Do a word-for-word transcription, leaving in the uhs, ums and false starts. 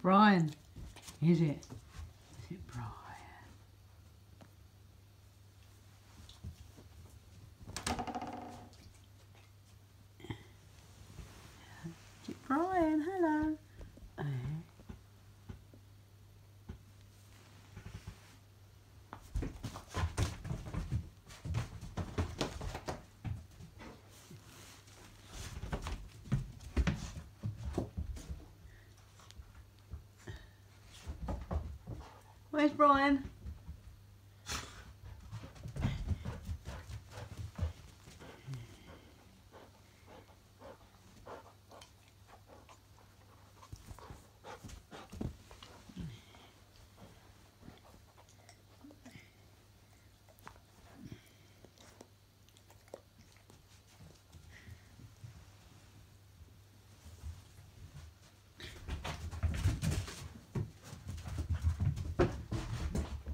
Brian, is it? Is it Brian? Is it Brian? Hello. Eh? Where's Brian?